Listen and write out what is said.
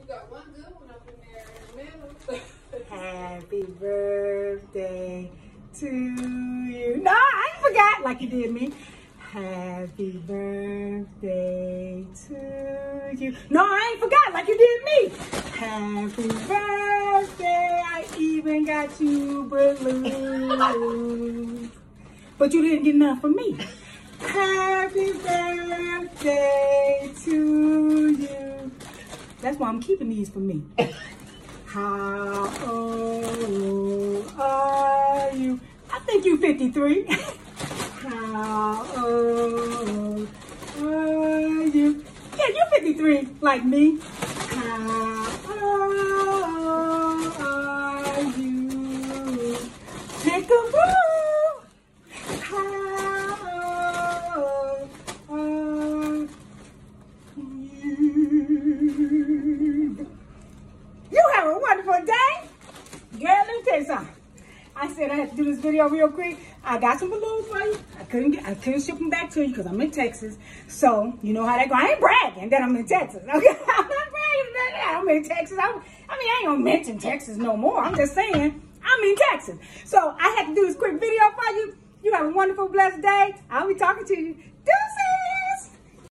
You got one good one up in there in the middle. Happy birthday to you. No, I ain't forgot like you did me. Happy birthday to you. No, I ain't forgot like you did me. Happy birthday. I even got you balloons. But you didn't get enough for me. Happy birthday to you. That's why I'm keeping these for me. How old are you? I think you 53. How old are you? Yeah, you 53, like me. How old are you? Peekaboo. How old are you? You have a wonderful day. Girl, let me tell you something. I said I had to do this video real quick. I got some balloons for you. I couldn't ship them back to you because I'm in Texas. So, you know how that go. I ain't bragging that I'm in Texas. Okay? I'm not bragging that I'm in Texas. I mean, I ain't gonna mention Texas no more. I'm just saying I'm in Texas. So, I had to do this quick video for you. You have a wonderful, blessed day. I'll be talking to you.